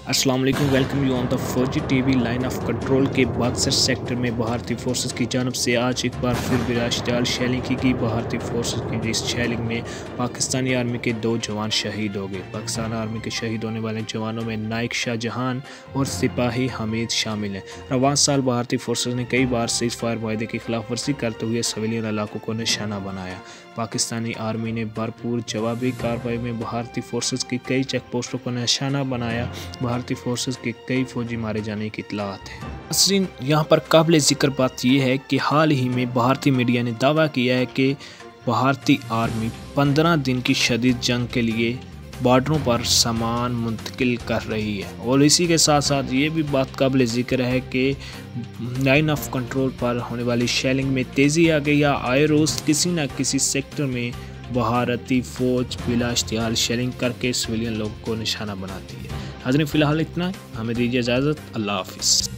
السلام علیکم، welcome you on the Fauji TV وی۔ لائن آف کنٹرول کے باکسر سیکٹر میں بھارتی فورسز کی جانب سے آج ایک بار پھر بلاشتعال شیلنگ کی گئی۔ بھارتی فورسز کی اس شیلنگ میں پاکستانی آرمی کے 2 جوان شہید ہو گئے۔ پاکستان آرمی کے شہید ہونے والے جوانوں میں نائک شاہ جہان اور سپاہی حمید شامل ہیں۔ رواں سال بھارتی فورسز نے کئی بار سیز فائر معاہدے کی خلاف ورزی کرتے ہوئے سویلین علاقوں کو نشانہ بنایا۔ پاکستانی آرمی نے بھرپور جوابی کارروائی میں بھارتی فورسز کی کئی چیک پوسٹوں کو نشانہ بنایا۔ بھارتی فورسز کے کئی فوجی مارے جانے کی اطلاعات ہیں۔ ناظرین، یہاں پر قابل ذکر بات یہ ہے کہ حال ہی میں بھارتی میڈیا نے دعویٰ کیا ہے کہ بھارتی آرمی 15 دن کی شدید جنگ کے لیے بارڈروں پر سامان منتقل کر رہی ہے، اور اسی کے ساتھ ساتھ یہ بھی بات قابل ذکر ہے کہ لائن آف کنٹرول پر ہونے والی شیلنگ میں تیزی آ گئی۔ آئے روز کسی نہ کسی سیکٹر میں بھارتی فوج بلا اشتعال شیلنگ کر کے سویلین لوگوں کو نشانہ بناتی ہے۔ حاضرین، فی الحال اتنا، ہمیں دیجیے اجازت، اللہ حافظ۔